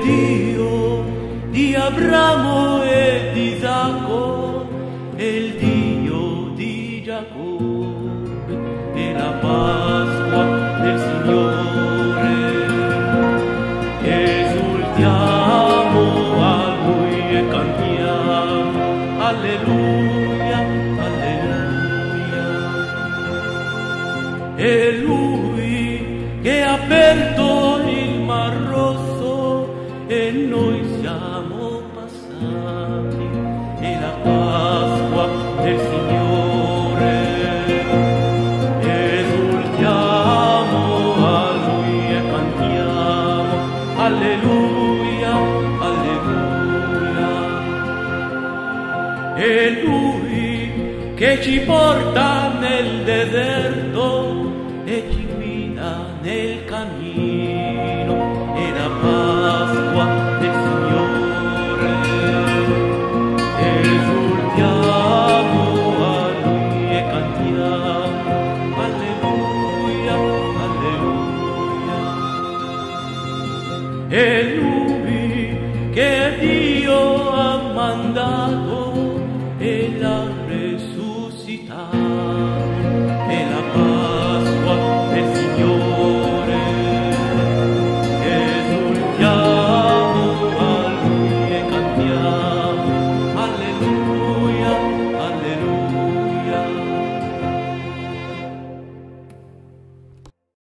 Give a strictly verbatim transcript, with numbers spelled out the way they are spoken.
Dio di Abramo e di Isacco, è il Dio di Giacobbe, è la Pasqua del Signore. Esultiamo a Lui e cantiamo, alleluia, alleluia. È Lui che ha aperto il Mar Rosso e noi siamo passati, è la Pasqua del Signore. Esultiamo a Lui e cantiamo, alleluia, alleluia. È Lui che ci porta nel deserto e ci guida nel cammino, è la Pasqua del Signore. Esultiamo a Lui e cantiamo, alleluia, alleluia. È Lui che Dio ha mandato e l'ha resuscitato,